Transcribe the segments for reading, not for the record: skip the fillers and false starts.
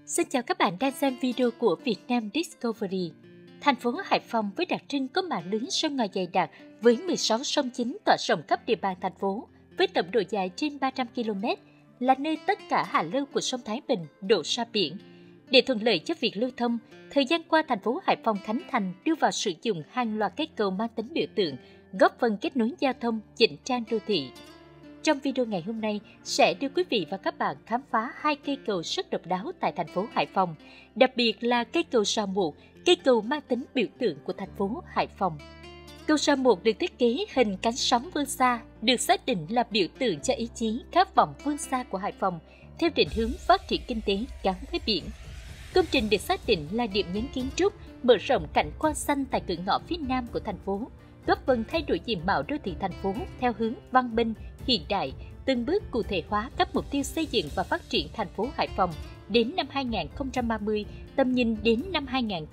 Xin chào các bạn đang xem video của Vietnam Discovery. Thành phố Hải Phòng với đặc trưng có mạng lưới sông ngòi dày đặc với 16 sông chính tỏa rộng khắp địa bàn thành phố với tổng độ dài trên 300 km, là nơi tất cả hạ lưu của sông Thái Bình đổ ra biển. Để thuận lợi cho việc lưu thông, thời gian qua thành phố Hải Phòng khánh thành đưa vào sử dụng hàng loạt cây cầu mang tính biểu tượng, góp phần kết nối giao thông, chỉnh trang đô thị. Trong video ngày hôm nay sẽ đưa quý vị và các bạn khám phá hai cây cầu rất độc đáo tại thành phố Hải Phòng, đặc biệt là cây cầu Sao Một, cây cầu mang tính biểu tượng của thành phố Hải Phòng. Cầu Sao Một được thiết kế hình cánh sóng vươn xa, được xác định là biểu tượng cho ý chí khát vọng vươn xa của Hải Phòng theo định hướng phát triển kinh tế gắn với biển. Công trình được xác định là điểm nhấn kiến trúc, mở rộng cảnh quan xanh tại cửa ngõ phía nam của thành phố, góp phần thay đổi diện mạo đô thị thành phố theo hướng văn minh, hiện đại, từng bước cụ thể hóa các mục tiêu xây dựng và phát triển thành phố Hải Phòng đến năm 2030, tầm nhìn đến năm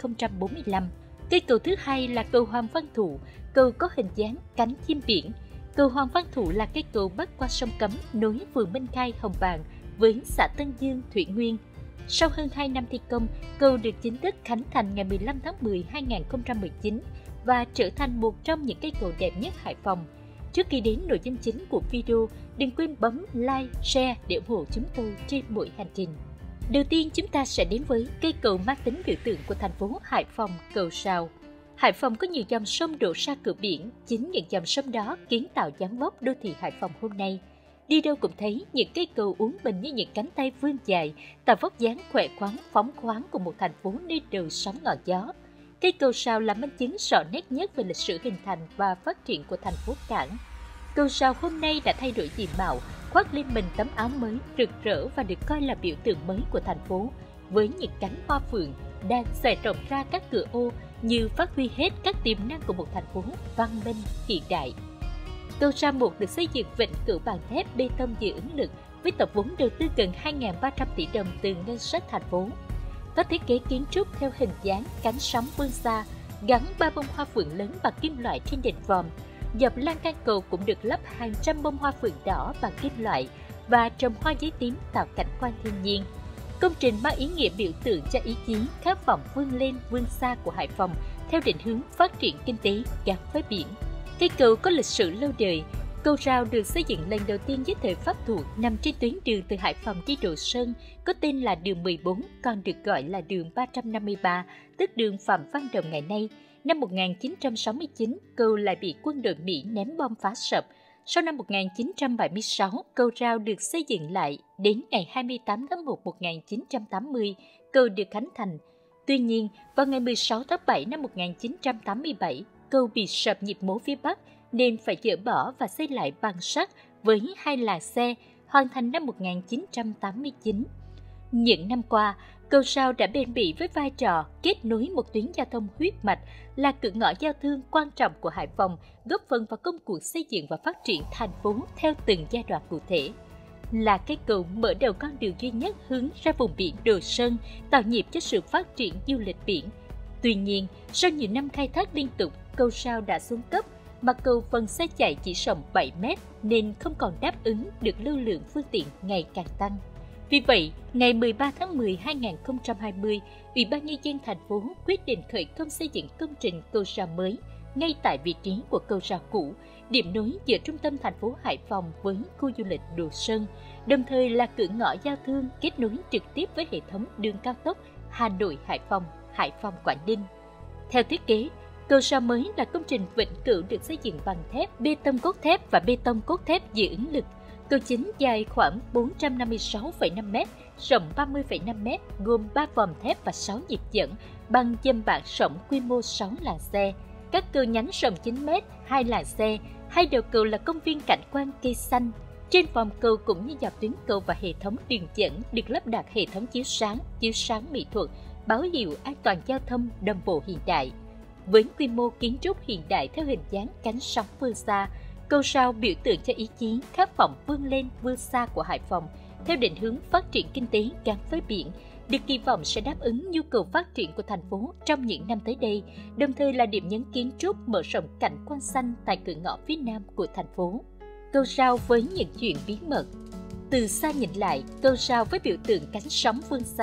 2045. Cây cầu thứ hai là cầu Hoàng Văn Thụ, cầu có hình dáng cánh chim biển. Cầu Hoàng Văn Thụ là cây cầu bắc qua sông Cấm nối phường Minh Khai, Hồng Bàng với xã Tân Dương, Thủy Nguyên. Sau hơn 2 năm thi công, cầu được chính thức khánh thành ngày 15 tháng 10 2019 và trở thành một trong những cây cầu đẹp nhất Hải Phòng. Trước khi đến nội dung chính của video, đừng quên bấm like, share để ủng hộ chúng tôi trên mỗi hành trình. Đầu tiên chúng ta sẽ đến với cây cầu mang tính biểu tượng của thành phố Hải Phòng, cầu Sào. Hải Phòng có nhiều dòng sông đổ ra cửa biển, chính những dòng sông đó kiến tạo dáng vóc đô thị Hải Phòng hôm nay. Đi đâu cũng thấy những cây cầu uốn mình như những cánh tay vươn dài, tạo vóc dáng khỏe khoắn, phóng khoáng của một thành phố nơi đầu sóng ngọn gió. Cây cầu Sào là minh chứng rõ nét nhất về lịch sử hình thành và phát triển của thành phố cảng. Cầu Sào hôm nay đã thay đổi diện mạo, khoác lên mình tấm áo mới rực rỡ và được coi là biểu tượng mới của thành phố, với những cánh hoa phượng đang xòe rộng ra các cửa ô như phát huy hết các tiềm năng của một thành phố văn minh hiện đại. Cầu Sào Một được xây dựng vịnh cửu bằng thép bê tông dự ứng lực với tổng vốn đầu tư gần 2.300 tỷ đồng từ ngân sách thành phố. Có thiết kế kiến trúc theo hình dáng cánh sóng vươn xa, gắn 3 bông hoa phượng lớn bằng kim loại trên đỉnh vòm. Dọc lan can cầu cũng được lắp hàng trăm bông hoa phượng đỏ bằng kim loại và trồng hoa giấy tím tạo cảnh quan thiên nhiên. Công trình mang ý nghĩa biểu tượng cho ý chí khát vọng vươn lên vươn xa của Hải Phòng theo định hướng phát triển kinh tế gắn với biển. Cây cầu có lịch sử lâu đời. Cầu Rào được xây dựng lần đầu tiên dưới thời Pháp thuộc, nằm trên tuyến đường từ Hải Phòng đi Đồ Sơn, có tên là đường 14, còn được gọi là đường 353, tức đường Phạm Văn Đồng ngày nay. Năm 1969, cầu lại bị quân đội Mỹ ném bom phá sập. Sau năm 1976, cầu Rào được xây dựng lại. Đến ngày 28 tháng 1 1980, cầu được khánh thành. Tuy nhiên, vào ngày 16 tháng 7 năm 1987, cầu bị sập nhịp mố phía Bắc nên phải dỡ bỏ và xây lại bằng sắt với 2 làn xe, hoàn thành năm 1989. Những năm qua, cầu Sào đã bền bỉ với vai trò kết nối một tuyến giao thông huyết mạch, là cửa ngõ giao thương quan trọng của Hải Phòng, góp phần vào công cuộc xây dựng và phát triển thành phố theo từng giai đoạn cụ thể. Là cây cầu mở đầu con đường duy nhất hướng ra vùng biển Đồ Sơn, tạo nhịp cho sự phát triển du lịch biển. Tuy nhiên, sau nhiều năm khai thác liên tục, cầu Sào đã xuống cấp, mặt cầu phần xe chạy chỉ rộng 7 mét nên không còn đáp ứng được lưu lượng phương tiện ngày càng tăng. Vì vậy, ngày 13 tháng 10 2020, Ủy ban Nhân dân thành phố quyết định khởi công xây dựng công trình cầu Sào mới ngay tại vị trí của cầu Sào cũ, điểm nối giữa trung tâm thành phố Hải Phòng với khu du lịch Đồ Sơn, đồng thời là cửa ngõ giao thương kết nối trực tiếp với hệ thống đường cao tốc Hà Nội – Hải Phòng – Quảng Ninh. Theo thiết kế, cầu Sào mới là công trình vĩnh cửu được xây dựng bằng thép, bê tông cốt thép và bê tông cốt thép dự ứng lực. Cầu chính dài khoảng 456,5 m, rộng 30,5 m, gồm 3 vòm thép và 6 nhịp dẫn bằng dầm bạc rộng quy mô 6 làn xe. Các cầu nhánh rộng 9 m, 2 làn xe, hai đầu cầu là công viên cảnh quan cây xanh. Trên vòm cầu cũng như dọc tuyến cầu và hệ thống đường dẫn được lắp đặt hệ thống chiếu sáng mỹ thuật, báo hiệu an toàn giao thông đồng bộ hiện đại. Với quy mô kiến trúc hiện đại theo hình dáng cánh sóng vươn xa, cầu Sào biểu tượng cho ý chí khát vọng vươn lên vươn xa của Hải Phòng theo định hướng phát triển kinh tế gắn với biển, được kỳ vọng sẽ đáp ứng nhu cầu phát triển của thành phố trong những năm tới đây, đồng thời là điểm nhấn kiến trúc mở rộng cảnh quan xanh tại cửa ngõ phía nam của thành phố. Cầu Sào với những chuyện bí mật. Từ xa nhìn lại, cầu Sào với biểu tượng cánh sóng vươn xa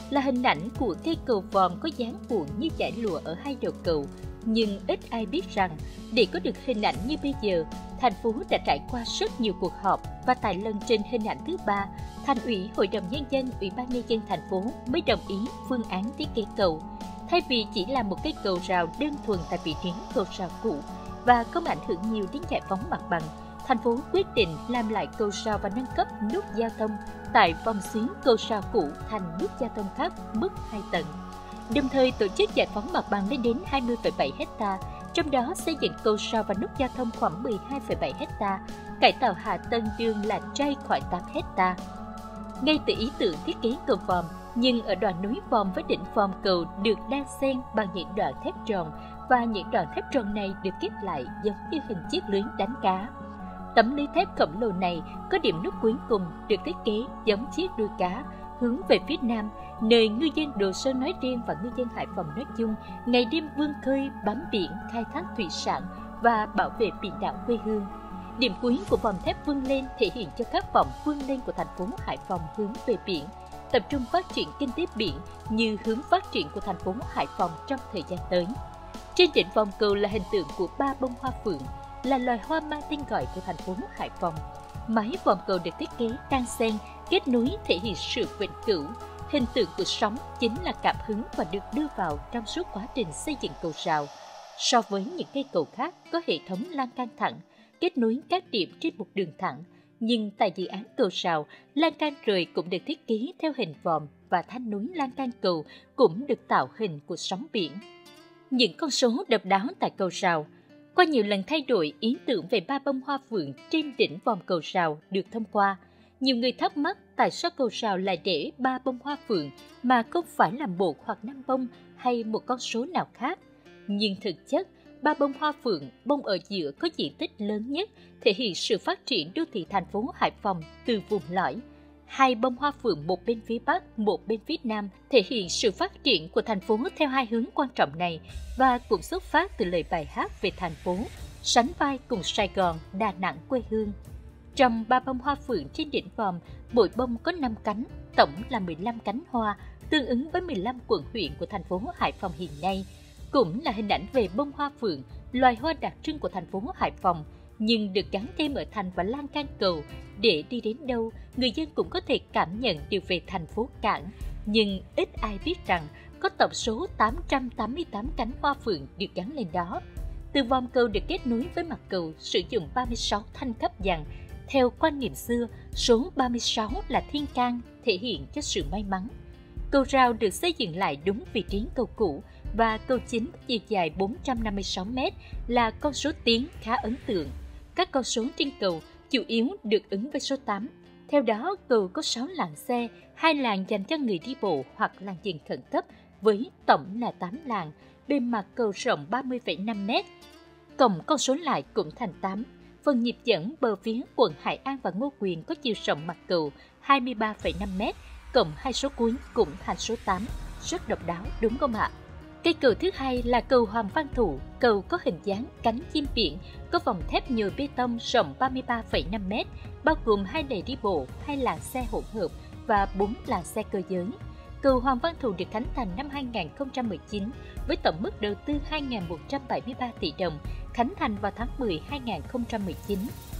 là hình ảnh của cây cầu vòm có dáng cuộn như dải lụa ở hai đầu cầu. Nhưng ít ai biết rằng, để có được hình ảnh như bây giờ, thành phố đã trải qua rất nhiều cuộc họp và tại lần trình hình ảnh thứ 3, Thành ủy, Hội đồng Nhân dân, Ủy ban Nhân dân thành phố mới đồng ý phương án thiết kế cầu. Thay vì chỉ là một cây cầu rào đơn thuần tại vị trí cầu rào cũ và có ảnh hưởng nhiều đến giải phóng mặt bằng, thành phố quyết định làm lại cầu rào và nâng cấp nút giao thông tại vòng xuyến cầu rào cũ thành nút giao thông khác mức 2 tầng. Đồng thời tổ chức giải phóng mặt bằng lên đến 20,7 ha, trong đó xây dựng cầu rào và nút giao thông khoảng 12,7 ha, cải tạo hạ tầng đường làng trai khoảng 8 ha. Ngay từ ý tưởng thiết kế cầu vòm, nhưng ở đoạn núi vòm với đỉnh vòm cầu được đan xen bằng những đoạn thép tròn, và những đoạn thép tròn này được ghép lại giống như hình chiếc lưới đánh cá. Tấm lưới thép khổng lồ này có điểm nút cuối cùng được thiết kế giống chiếc đuôi cá, hướng về phía nam, nơi ngư dân Đồ Sơn nói riêng và ngư dân Hải Phòng nói chung ngày đêm vươn khơi bám biển khai thác thủy sản và bảo vệ biển đảo quê hương. Điểm cuối của vòm thép vươn lên thể hiện cho các vòng vươn lên của thành phố Hải Phòng hướng về biển, tập trung phát triển kinh tế biển như hướng phát triển của thành phố Hải Phòng trong thời gian tới. Trên đỉnh vòm cầu là hình tượng của 3 bông hoa phượng, là loài hoa mang tên gọi của thành phố Hải Phòng. Mái vòm cầu được thiết kế đan xen, kết nối thể hiện sự vĩnh cửu. Hình tượng của sóng chính là cảm hứng và được đưa vào trong suốt quá trình xây dựng cầu rào. So với những cây cầu khác có hệ thống lan can thẳng, kết nối các điểm trên một đường thẳng, nhưng tại dự án cầu rào, lan can rời cũng được thiết kế theo hình vòm và thanh nối lan can cầu cũng được tạo hình của sóng biển. Những con số độc đáo tại cầu rào. Qua nhiều lần thay đổi, ý tưởng về 3 bông hoa phượng trên đỉnh vòm cầu rào được thông qua. Nhiều người thắc mắc tại sao cầu rào lại để 3 bông hoa phượng mà không phải là 1 hoặc 5 bông hay một con số nào khác. Nhưng thực chất, 3 bông hoa phượng, bông ở giữa có diện tích lớn nhất, thể hiện sự phát triển đô thị thành phố Hải Phòng từ vùng lõi. 2 bông hoa phượng một bên phía Bắc, một bên phía Nam thể hiện sự phát triển của thành phố theo hai hướng quan trọng này và cũng xuất phát từ lời bài hát về thành phố, sánh vai cùng Sài Gòn, Đà Nẵng quê hương. Trong 3 bông hoa phượng trên đỉnh vòm, mỗi bông có 5 cánh, tổng là 15 cánh hoa, tương ứng với 15 quận huyện của thành phố Hải Phòng hiện nay. Cũng là hình ảnh về bông hoa phượng, loài hoa đặc trưng của thành phố Hải Phòng, nhưng được gắn thêm ở thành và lan can cầu để đi đến đâu, người dân cũng có thể cảm nhận được về thành phố cảng. Nhưng ít ai biết rằng có tổng số 888 cánh hoa phượng được gắn lên đó. Từ vòm cầu được kết nối với mặt cầu sử dụng 36 thanh cấp dằn. Theo quan niệm xưa, số 36 là thiên can, thể hiện cho sự may mắn. Cầu rào được xây dựng lại đúng vị trí cầu cũ, và cầu chính chiều dài 456 m là con số tiến khá ấn tượng. Các con số trên cầu chủ yếu được ứng với số 8. Theo đó, cầu có 6 làn xe, 2 làn dành cho người đi bộ hoặc làn dừng khẩn cấp, với tổng là 8 làn. Bề mặt cầu rộng 30,5 m. Cộng con số lại cũng thành 8. Phần nhịp dẫn bờ phía quận Hải An và Ngô Quyền có chiều rộng mặt cầu 23,5 m, cộng hai số cuối cũng thành số 8. Rất độc đáo đúng không ạ? Cây cầu thứ hai là cầu Hoàng Văn Thụ. Cầu có hình dáng cánh chim biển, có vòng thép nhồi bê tông rộng 33,5 m, bao gồm 2 lề đi bộ, 2 làn xe hỗn hợp và 4 làn xe cơ giới. Cầu Hoàng Văn Thụ được khánh thành năm 2019 với tổng mức đầu tư 2.173 tỷ đồng, khánh thành vào tháng 10 2019.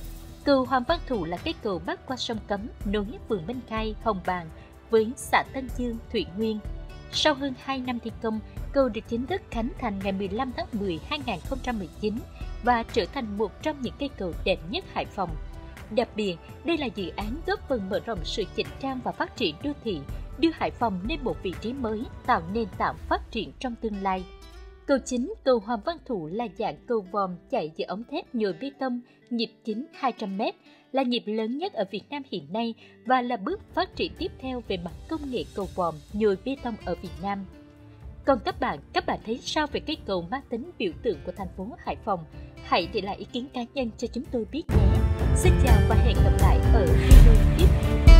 Cầu Hoàng Văn Thụ là cây cầu bắc qua sông Cấm nối phường Minh Khai, Hồng Bàng với xã Tân Dương, Thủy Nguyên. Sau hơn 2 năm thi công, cầu được chính thức khánh thành ngày 15 tháng 10 2019 và trở thành một trong những cây cầu đẹp nhất Hải Phòng. Đặc biệt, đây là dự án góp phần mở rộng sự chỉnh trang và phát triển đô thị, đưa Hải Phòng lên một vị trí mới, tạo nền tảng phát triển trong tương lai. Cầu chính cầu Hoàng Văn Thụ là dạng cầu vòm chạy giữa ống thép nhồi bê tông, nhịp chính 200 m, là nhịp lớn nhất ở Việt Nam hiện nay và là bước phát triển tiếp theo về mặt công nghệ cầu vòm nhồi bê tông ở Việt Nam. Còn các bạn thấy sao về cây cầu mang tính biểu tượng của thành phố Hải Phòng? Hãy để lại ý kiến cá nhân cho chúng tôi biết nhé. Xin chào và hẹn gặp lại ở video tiếp theo.